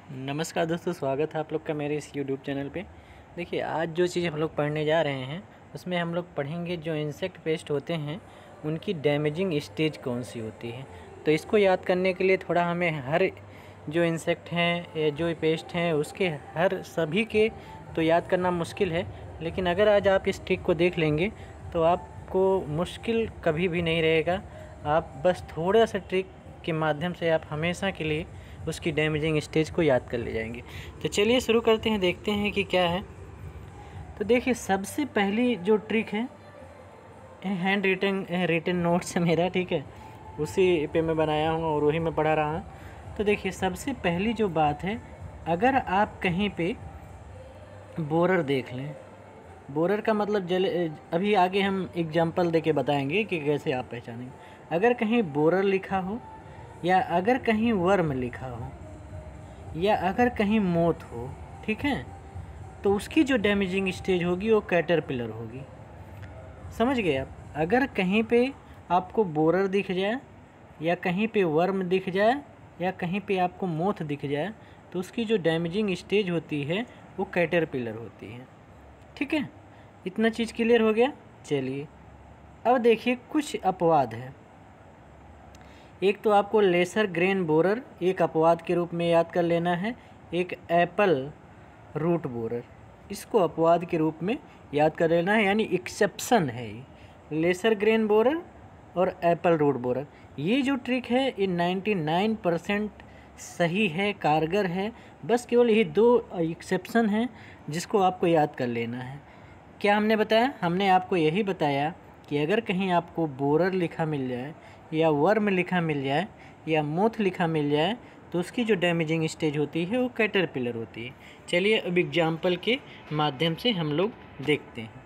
नमस्कार दोस्तों, स्वागत है आप लोग का मेरे इस यूट्यूब चैनल पे। देखिए, आज जो चीज़ हम लोग पढ़ने जा रहे हैं उसमें हम लोग पढ़ेंगे जो इंसेक्ट पेस्ट होते हैं उनकी डैमेजिंग स्टेज कौन सी होती है। तो इसको याद करने के लिए थोड़ा हमें हर जो इंसेक्ट हैं या जो पेस्ट हैं उसके हर सभी के तो याद करना मुश्किल है, लेकिन अगर आज आप इस ट्रिक को देख लेंगे तो आपको मुश्किल कभी भी नहीं रहेगा। आप बस थोड़ा सा ट्रिक के माध्यम से आप हमेशा के लिए उसकी डैमेजिंग स्टेज को याद कर ले जाएंगे। तो चलिए शुरू करते हैं, देखते हैं कि क्या है। तो देखिए, सबसे पहली जो ट्रिक है हैंड रिटन नोट्स है मेरा, ठीक है, उसी पे मैं बनाया हूँ और वही मैं पढ़ा रहा हूँ। तो देखिए, सबसे पहली जो बात है, अगर आप कहीं पे बोरर देख लें, बोरर का मतलब अभी आगे हम एग्जांपल देके बताएंगे कि कैसे आप पहचानेंगे। अगर कहीं बोरर लिखा हो या अगर कहीं वर्म लिखा हो या अगर कहीं मोथ हो, ठीक है, तो उसकी जो डैमेजिंग स्टेज होगी वो कैटरपिलर होगी। समझ गए आप? अगर कहीं पे आपको बोरर दिख जाए या कहीं पे वर्म दिख जाए या कहीं पे आपको मोथ दिख जाए तो उसकी जो डैमेजिंग स्टेज होती है वो कैटरपिलर होती है। ठीक है, इतना चीज़ क्लियर हो गया। चलिए अब देखिए, कुछ अपवाद है। एक तो आपको लेसर ग्रेन बोरर एक अपवाद के रूप में याद कर लेना है, एक एप्पल रूट बोरर, इसको अपवाद के रूप में याद कर लेना है, यानी एक्सेप्शन है ये लेसर ग्रेन बोरर और एप्पल रूट बोरर। ये जो ट्रिक है ये 99% सही है, कारगर है। बस केवल ये दो एक्सेप्शन हैं जिसको आपको याद कर लेना है। क्या हमने बताया? हमने आपको यही बताया कि अगर कहीं आपको बोरर लिखा मिल जाए या वर्म लिखा मिल जाए या मोथ लिखा मिल जाए तो उसकी जो डैमेजिंग स्टेज होती है वो कैटरपिलर होती है। चलिए अब एग्जाम्पल के माध्यम से हम लोग देखते हैं।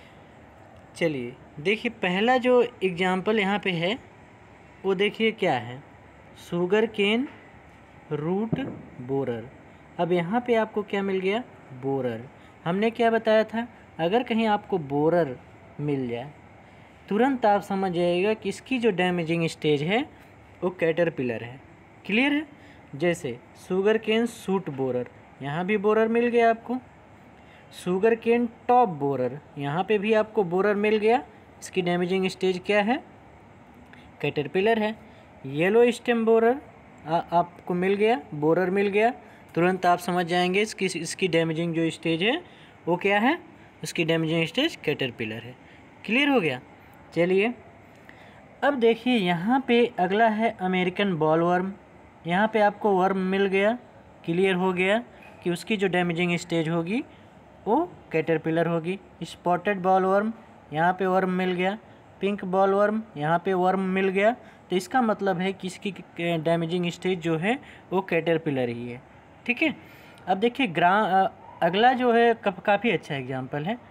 चलिए देखिए, पहला जो एग्जाम्पल यहाँ पे है वो देखिए क्या है, शुगर केन रूट बोरर। अब यहाँ पे आपको क्या मिल गया? बोरर। हमने क्या बताया था? अगर कहीं आपको बोरर मिल जाए तुरंत आप समझ जाइएगा कि इसकी जो डैमेजिंग स्टेज है वो कैटरपिलर है। क्लियर है? जैसे शुगर केन सूट बोरर, यहाँ भी बोरर मिल गया आपको। शुगर केन टॉप बोरर, यहाँ पे भी आपको बोरर मिल गया, इसकी डैमेजिंग स्टेज क्या है? कैटरपिलर है। येलो स्टेम बोरर आपको मिल गया, बोरर मिल गया, तुरंत आप समझ जाएंगे इसकी डैमेजिंग जो स्टेज है वो क्या है, उसकी डैमेजिंग स्टेज कैटरपिलर है। क्लियर हो गया? चलिए अब देखिए, यहाँ पे अगला है अमेरिकन बॉलवर्म। यहाँ पे आपको वर्म मिल गया, क्लियर हो गया कि उसकी जो डैमेजिंग स्टेज होगी वो कैटरपिलर होगी। स्पॉटेड बॉलवर्म, यहाँ पे वर्म मिल गया। पिंक बॉलवर्म, यहाँ पे वर्म मिल गया, तो इसका मतलब है कि इसकी डैमेजिंग स्टेज जो है वो कैटरपिलर ही है। ठीक है, अब देखिए अगला जो है काफ़ी अच्छा एग्जाम्पल है।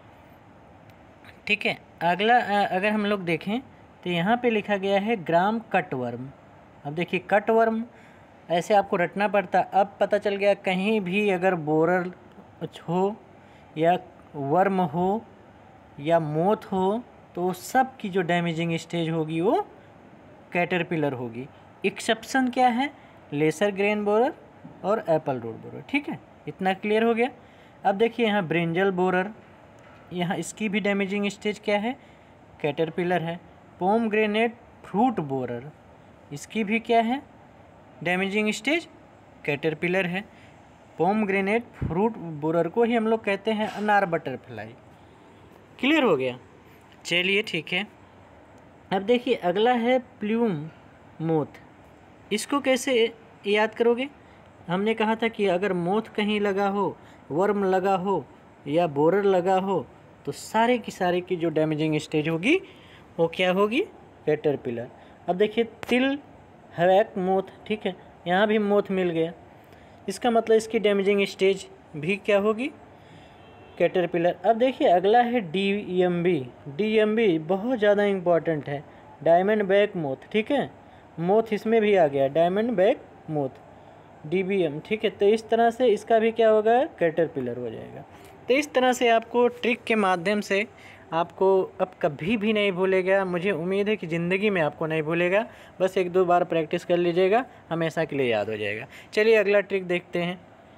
ठीक है, अगला अगर हम लोग देखें तो यहाँ पे लिखा गया है ग्राम कटवर्म। अब देखिए, कटवर्म ऐसे आपको रटना पड़ता। अब पता चल गया कहीं भी अगर बोरर हो या वर्म हो या मोथ हो तो सब की जो डैमेजिंग स्टेज होगी वो कैटरपिलर होगी। एक्सेप्शन क्या है? लेसर ग्रेन बोरर और एप्पल रूट बोरर। ठीक है, इतना क्लियर हो गया। अब देखिए यहाँ ब्रिंजल बोरर, यहाँ इसकी भी डैमेजिंग स्टेज क्या है? कैटरपिलर है। पोमग्रेनेट फ्रूट बोरर, इसकी भी क्या है? डैमेजिंग स्टेज कैटरपिलर है। पोमग्रेनेट फ्रूट बोरर को ही हम लोग कहते हैं अनार बटरफ्लाई। क्लियर हो गया? चलिए ठीक है, अब देखिए अगला है प्लूम मोथ। इसको कैसे याद करोगे? हमने कहा था कि अगर मोथ कहीं लगा हो, वर्म लगा हो या बोरर लगा हो तो सारे की जो डैमेजिंग स्टेज होगी वो क्या होगी? कैटरपिलर। अब देखिए तिल हैवैक मोथ, ठीक है, यहाँ भी मोथ मिल गया, इसका मतलब इसकी डैमेजिंग स्टेज भी क्या होगी? कैटरपिलर। अब देखिए अगला है डीएमबी। डीएमबी बहुत ज़्यादा इम्पॉर्टेंट है, डायमंड बैक मोथ। ठीक है, मोथ इसमें भी आ गया, डायमंड बैक मोथ, डीबीएम। ठीक है, तो इस तरह से इसका भी क्या होगा? कैटरपिलर हो जाएगा। तो इस तरह से आपको ट्रिक के माध्यम से आपको अब कभी भी नहीं भूलेगा। मुझे उम्मीद है कि ज़िंदगी में आपको नहीं भूलेगा। बस एक दो बार प्रैक्टिस कर लीजिएगा, हमेशा के लिए याद हो जाएगा। चलिए अगला ट्रिक देखते हैं।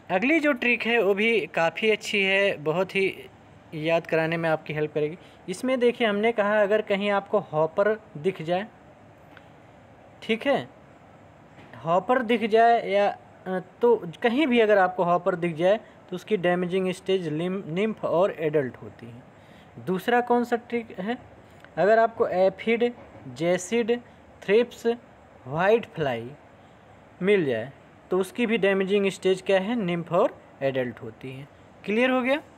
अगली जो ट्रिक है वो भी काफ़ी अच्छी है, बहुत ही याद कराने में आपकी हेल्प करेगी। इसमें देखिए हमने कहा अगर कहीं आपको हॉपर दिख जाए, ठीक है, हॉपर दिख जाए या तो कहीं भी अगर आपको हॉपर दिख जाए तो उसकी डैमेजिंग स्टेज निम्फ और एडल्ट होती है। दूसरा कौन सा ट्रिक है, अगर आपको aphid, jassid, thrips, white fly मिल जाए तो उसकी भी डैमेजिंग स्टेज क्या है, निम्फ और एडल्ट होती है। क्लियर हो गया।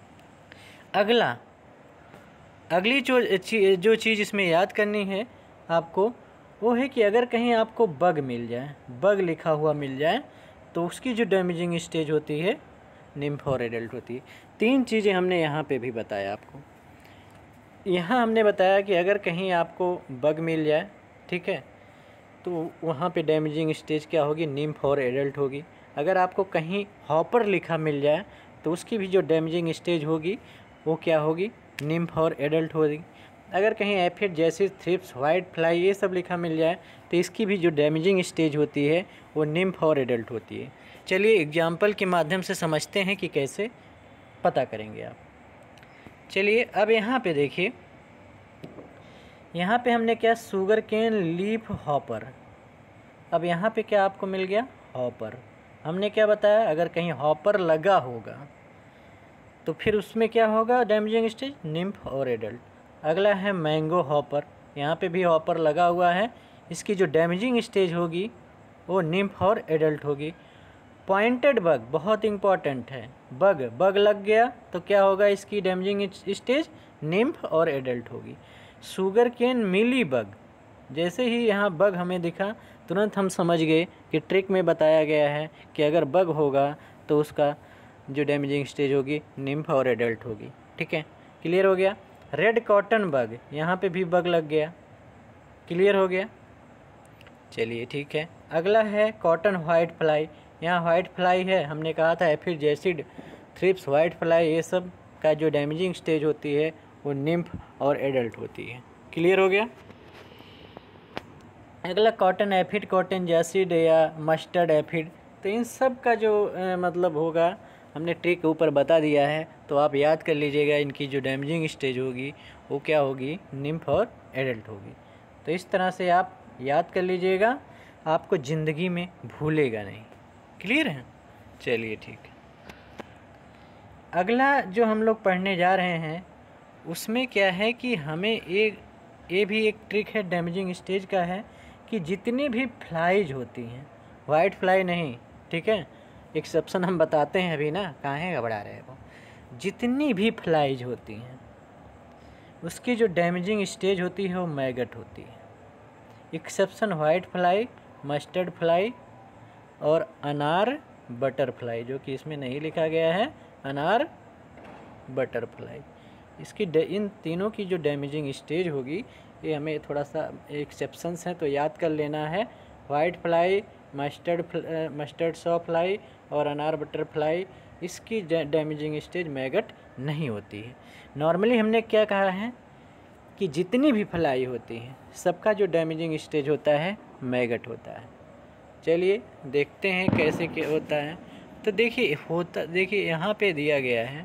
अगली जो चीज़ इसमें याद करनी है आपको वो है कि अगर कहीं आपको बग मिल जाए, बग लिखा हुआ मिल जाए तो उसकी जो डैमेजिंग स्टेज होती है निम्फ और एडल्ट होती है। 3 चीज़ें हमने यहाँ पे भी बताया आपको। यहाँ हमने बताया कि अगर कहीं आपको बग मिल जाए, ठीक है, तो वहाँ पे डैमेजिंग स्टेज क्या होगी, निम्फ और एडल्ट होगी। अगर आपको कहीं हॉपर लिखा मिल जाए तो उसकी भी जो डैमेजिंग स्टेज होगी वो क्या होगी, निम्फ और एडल्ट होगी। अगर कहीं एफिड, जैसे थ्रिप्स, वाइट फ्लाई ये सब लिखा मिल जाए तो इसकी भी जो डैमेजिंग स्टेज होती है वो निम्फ और एडल्ट होती है। चलिए एग्जाम्पल के माध्यम से समझते हैं कि कैसे पता करेंगे आप। चलिए अब यहाँ पे देखिए, यहाँ पे हमने क्या, शुगर केन लीफ हॉपर। अब यहाँ पे क्या आपको मिल गया, हॉपर। हमने क्या बताया, अगर कहीं हॉपर लगा होगा तो फिर उसमें क्या होगा, डैमेजिंग स्टेज निम्फ और एडल्ट। अगला है मैंगो हॉपर, यहाँ पे भी हॉपर लगा हुआ है, इसकी जो डैमेजिंग स्टेज होगी वो निम्फ और एडल्ट होगी। पॉइंटेड बग बहुत इम्पॉर्टेंट है, बग लग गया तो क्या होगा, इसकी डैमेजिंग स्टेज निम्फ और एडल्ट होगी। शुगर केन मिली बग, जैसे ही यहाँ बग हमें दिखा तुरंत हम समझ गए कि ट्रिक में बताया गया है कि अगर बग होगा तो उसका जो डैमेजिंग स्टेज होगी निम्फ और एडल्ट होगी। ठीक है, क्लियर हो गया। रेड कॉटन बग, यहाँ पे भी बग लग गया, क्लियर हो गया। चलिए ठीक है, अगला है कॉटन वाइट फ्लाई। यहाँ वाइट फ्लाई है, हमने कहा था aphid, jassid, thrips, white fly ये सब का जो डैमेजिंग स्टेज होती है वो निम्फ और एडल्ट होती है। क्लियर हो गया। अगला कॉटन एफिड, कॉटन जैसिड या मस्टर्ड एफिड, तो इन सब का जो मतलब होगा हमने ट्रिक के ऊपर बता दिया है, तो आप याद कर लीजिएगा इनकी जो डैमेजिंग स्टेज होगी वो क्या होगी, निम्फ और एडल्ट होगी। तो इस तरह से आप याद कर लीजिएगा, आपको ज़िंदगी में भूलेगा नहीं। क्लियर है। चलिए ठीक है, अगला जो हम लोग पढ़ने जा रहे हैं उसमें क्या है कि हमें ये भी एक ट्रिक है डैमेजिंग स्टेज का है कि जितनी भी फ्लाइज होती हैं, वाइट फ्लाई नहीं, ठीक है, एक्सेप्शन हम बताते हैं अभी ना, काहे घबरा रहे हो, जितनी भी फ्लाइज होती हैं उसकी जो डैमेजिंग स्टेज होती है वो मैगट होती है। Exception white fly, mustard fly और अनार बटरफ्लाई, जो कि इसमें नहीं लिखा गया है, अनार बटरफ्लाई। इसकी इन तीनों की जो डैमेजिंग स्टेज होगी ये हमें थोड़ा सा एक्सेप्शंस हैं तो याद कर लेना है। White fly, mustard saw fly और अनार बटरफ्लाई, इसकी डैमेजिंग स्टेज मैगट नहीं होती है। नॉर्मली हमने क्या कहा है कि जितनी भी फ्लाई होती हैं सबका जो डैमेजिंग स्टेज होता है मैगट होता है। चलिए देखते हैं कैसे क्या होता है। तो देखिए यहाँ पे दिया गया है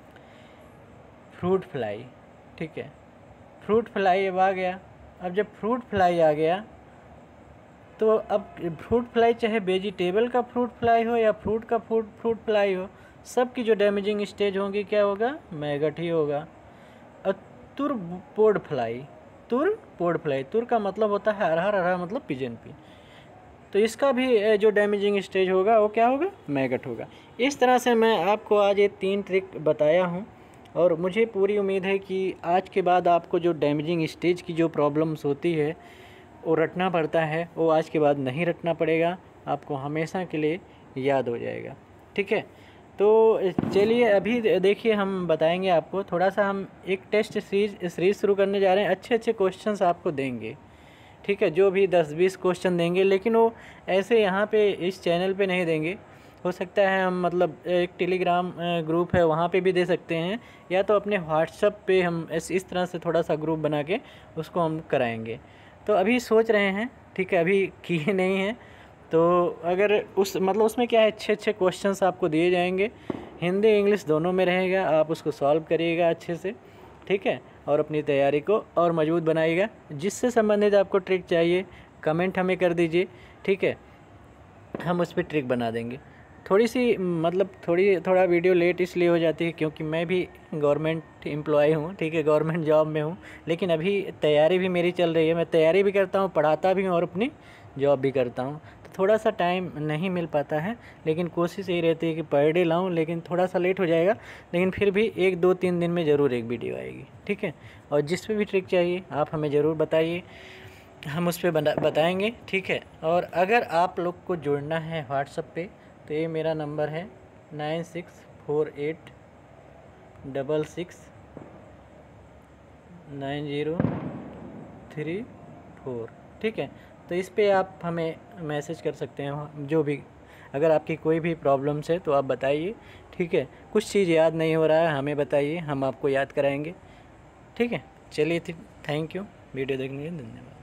फ्रूट फ्लाई, ठीक है, फ्रूट फ्लाई अब आ गया। अब जब फ्रूट फ्लाई आ गया तो अब फ्रूट फ्लाई चाहे वेजिटेबल का फ्रूट फ्लाई हो या फ्रूट का फ्रूट फ्लाई हो, सब की जो डैमेजिंग स्टेज होंगी क्या होगा, मैगट ही होगा। और तुरपोड फ्लाई, तुर का मतलब होता है अरहर, अरहर मतलब पिजन पी, तो इसका भी जो डैमेजिंग स्टेज होगा वो क्या होगा, मैगट होगा। इस तरह से मैं आपको आज ये 3 ट्रिक बताया हूँ और मुझे पूरी उम्मीद है कि आज के बाद आपको जो डैमेजिंग स्टेज की जो प्रॉब्लम्स होती है वो रटना पड़ता है, वो आज के बाद नहीं रटना पड़ेगा, आपको हमेशा के लिए याद हो जाएगा। ठीक है, तो चलिए अभी देखिए हम बताएंगे आपको थोड़ा सा, हम एक टेस्ट सीरीज़ शुरू करने जा रहे हैं। अच्छे क्वेश्चंस आपको देंगे, ठीक है, जो भी 10-20 क्वेश्चन देंगे, लेकिन वो ऐसे यहाँ पे इस चैनल पे नहीं देंगे। हो सकता है हम मतलब एक टेलीग्राम ग्रुप है वहाँ पे भी दे सकते हैं, या तो अपने व्हाट्सएप पे हम इस तरह से थोड़ा सा ग्रुप बना के उसको हम कराएंगे। तो अभी सोच रहे हैं, ठीक है, अभी किए नहीं हैं, तो अगर उसमें क्या है, अच्छे क्वेश्चंस आपको दिए जाएंगे, हिंदी इंग्लिश दोनों में रहेगा, आप उसको सॉल्व करिएगा अच्छे से, ठीक है, और अपनी तैयारी को और मजबूत बनाइएगा। जिससे संबंधित आपको ट्रिक चाहिए कमेंट हमें कर दीजिए, ठीक है, हम उस पर ट्रिक बना देंगे। थोड़ा वीडियो लेट इसलिए हो जाती है क्योंकि मैं भी गवर्नमेंट एम्प्लॉय हूँ, ठीक है, गवर्नमेंट जॉब में हूँ, लेकिन अभी तैयारी भी मेरी चल रही है, मैं तैयारी भी करता हूँ, पढ़ाता भी हूँ और अपनी जॉब भी करता हूँ, तो थोड़ा सा टाइम नहीं मिल पाता है, लेकिन कोशिश यही रहती है कि पर डे लाऊँ, लेकिन थोड़ा सा लेट हो जाएगा, लेकिन फिर भी 1-2-3 दिन में ज़रूर एक वीडियो आएगी, ठीक है। और जिस पे भी ट्रिक चाहिए आप हमें ज़रूर बताइए, हम उस पर बताएँगे, ठीक है। और अगर आप लोग को जुड़ना है व्हाट्सएप पे, तो ये मेरा नंबर है 9648669034, ठीक है। तो इस पे आप हमें मैसेज कर सकते हैं, जो भी अगर आपकी कोई भी प्रॉब्लम्स है तो आप बताइए, ठीक है। कुछ चीज़ याद नहीं हो रहा है हमें बताइए, हम आपको याद कराएंगे, ठीक है। चलिए, थैंक यू वीडियो देखने के लिए, धन्यवाद।